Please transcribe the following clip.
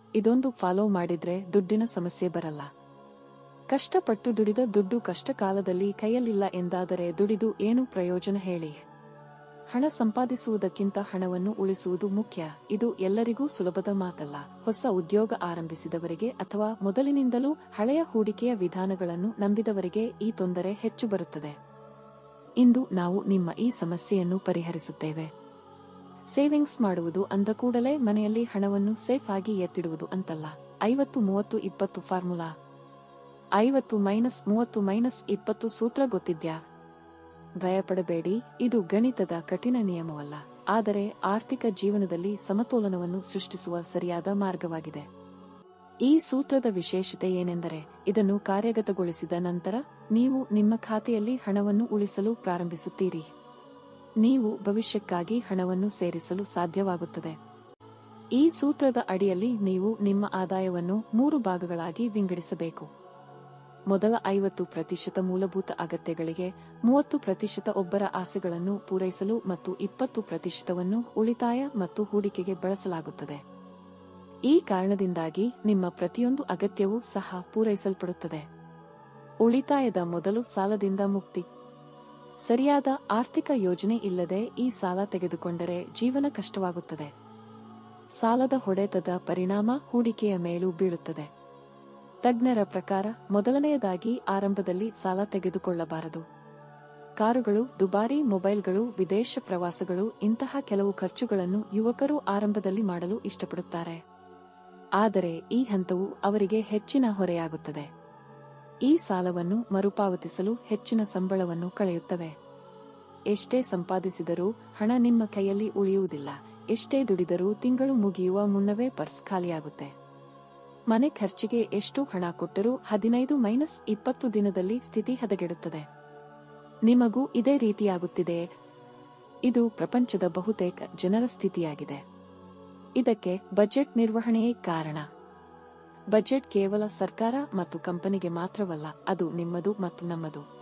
ಇದೊಂದು ಫಾಲೋ ಮಾಡಿದ್ರೆ ದುಡ್ಡಿನ ಸಮಸ್ಯೆ ಬರಲ್ಲ. ಕಷ್ಟಪಟ್ಟು ದುಡಿದ ದುಡ್ಡು ಕಷ್ಟಕಾಲದಲ್ಲಿ ಕೈಯಲ್ಲಿಲ್ಲ ಎಂದಾದರೆ ದುಡಿದು ಏನು ಪ್ರಯೋಜನ ಹೇಳಿ? ಹಣ ಸಂಪಾದಿಸುವುದಕ್ಕಿಂತ ಹಣವನ್ನು ಉಳಿಸುವುದು ಮುಖ್ಯ. ಇದು ಎಲ್ಲರಿಗೂ ಸುಲಭದ ಮಾತಲ್ಲ. ಹೊಸ ಉದ್ಯೋಗ ಆರಂಭಿಸಿದವರಿಗೆ ಅಥವಾ ಮೊದಲಿನಿಂದಲೂ ಹಳೆಯ ಹೂಡಿಕೆಯ ವಿಧಾನಗಳನ್ನು ನಂಬಿದವರಿಗೆ ಈ ತೊಂದರೆ ಹೆಚ್ಚು ಬರುತ್ತದೆ. ಇಂದು ನಾವು ನಿಮ್ಮ ಈ ಸಮಸ್ಯೆಯನ್ನು ಪರಿಹರಿಸುತ್ತೇವೆ. ಸೇವಿಂಗ್ಸ್ ಮಾಡುವುದು ಅಂದ ಕೂಡಲೇ ಮನೆಯಲ್ಲಿ ಹಣವನ್ನು ಸೇಫ್ ಆಗಿ ಎತ್ತಿಡುವುದು ಅಂತಲ್ಲ. 50-30-20 ಫಾರ್ಮುಲಾ. 50-30-20 ಸೂತ್ರ ಗೊತ್ತಿದ್ಯಾ? ಭಯಪಡಬೇಡಿ, ಇದು ಗಣಿತದ ಕಠಿಣ ನಿಯಮವಲ್ಲ, ಆದರೆ ಆರ್ಥಿಕ ಜೀವನದಲ್ಲಿ ಸಮತೋಲನವನ್ನು ಸೃಷ್ಟಿಸುವ ಸರಿಯಾದ ಮಾರ್ಗವಾಗಿದೆ. ಈ ಸೂತ್ರದ ವಿಶೇಷತೆ ಏನೆಂದರೆ, ಇದನ್ನು ಕಾರ್ಯಗತಗೊಳಿಸಿದ ನಂತರ ನೀವು ನಿಮ್ಮ ಖಾತೆಯಲ್ಲಿ ಹಣವನ್ನು ಉಳಿಸಲು ಪ್ರಾರಂಭಿಸುತ್ತೀರಿ. ನೀವು ಭವಿಷ್ಯಕ್ಕಾಗಿ ಹಣವನ್ನು ಸೇರಿಸಲು ಸಾಧ್ಯವಾಗುತ್ತದೆ. ಈ ಸೂತ್ರದ ಅಡಿಯಲ್ಲಿ ನೀವು ನಿಮ್ಮ ಆದಾಯವನ್ನು 3 ಭಾಗಗಳಾಗಿ ವಿಂಗಡಿಸಬೇಕು. ಮೊದಲ 50% ಮೂಲಭೂತ ಅಗತ್ಯಗಳಿಗೆ, 30% ಒಬ್ಬರ ಆಸೆಗಳನ್ನು ಪೂರೈಸಲು ಮತ್ತು 20% ಉಳಿತಾಯ ಮತ್ತು ಹೂಡಿಕೆಗೆ ಬಳಸಲಾಗುತ್ತದೆ. ಈ ಕಾರಣದಿಂದಾಗಿ ನಿಮ್ಮ ಪ್ರತಿಯೊಂದು ಅಗತ್ಯವೂ ಸಹ ಪೂರೈಸಲ್ಪಡುತ್ತದೆ. ಉಳಿತಾಯದ ಮೊದಲು ಸಾಲದಿಂದ ಮುಕ್ತಿ. ಸರಿಯಾದ ಆರ್ಥಿಕ ಯೋಜನೆ ಇಲ್ಲದೆ ಈ ಸಾಲ ತೆಗೆದುಕೊಂಡರೆ ಜೀವನ ಕಷ್ಟವಾಗುತ್ತದೆ. ಸಾಲದ ಹೊಡೆತದ ಪರಿಣಾಮ ಹೂಡಿಕೆಯ ಮೇಲೂ ಬೀಳುತ್ತದೆ. ತಜ್ಞರ ಪ್ರಕಾರ ಮೊದಲನೆಯದಾಗಿ ಆರಂಭದಲ್ಲಿ ಸಾಲ ತೆಗೆದುಕೊಳ್ಳಬಾರದು. ಕಾರುಗಳು, ದುಬಾರಿ ಮೊಬೈಲ್ಗಳು, ವಿದೇಶ ಪ್ರವಾಸಗಳು ಇಂತಹ ಕೆಲವು ಖರ್ಚುಗಳನ್ನು ಯುವಕರು ಆರಂಭದಲ್ಲಿ ಮಾಡಲು ಇಷ್ಟಪಡುತ್ತಾರೆ. ಆದರೆ ಈ ಹಂತವು ಅವರಿಗೆ ಹೆಚ್ಚಿನ ಹೊರೆಯಾಗುತ್ತದೆ. ಈ ಸಾಲವನ್ನು ಮರುಪಾವತಿಸಲು ಹೆಚ್ಚಿನ ಸಂಬಳವನ್ನು ಕಳೆಯುತ್ತವೆ. ಎಷ್ಟೇ ಸಂಪಾದಿಸಿದರೂ ಹಣ ನಿಮ್ಮ ಕೈಯಲ್ಲಿ ಉಳಿಯುವುದಿಲ್ಲ. ಎಷ್ಟೇ ದುಡಿದರೂ ತಿಂಗಳು ಮುಗಿಯುವ ಮುನ್ನವೇ ಪರ್ಸ್ ಖಾಲಿಯಾಗುತ್ತೆ. ಮನೆ ಖರ್ಚಿಗೆ ಎಷ್ಟು ಹಣ ಕೊಟ್ಟರೂ 15-20 ದಿನದಲ್ಲಿ ಸ್ಥಿತಿ ಹದಗೆಡುತ್ತದೆ. ನಿಮಗೂ ಇದೇ ರೀತಿಯಾಗುತ್ತಿದೆಯೇ? ಇದು ಪ್ರಪಂಚದ ಬಹುತೇಕ ಜನರ ಸ್ಥಿತಿಯಾಗಿದೆ. ಇದಕ್ಕೆ ಬಜೆಟ್ ನಿರ್ವಹಣೆಯೇ ಕಾರಣ. ಬಜೆಟ್ ಕೇವಲ ಸರ್ಕಾರ ಮತ್ತು ಕಂಪನಿಗೆ ಮಾತ್ರವಲ್ಲ, ಅದು ನಿಮ್ಮದು ಮತ್ತು ನಮ್ಮದು.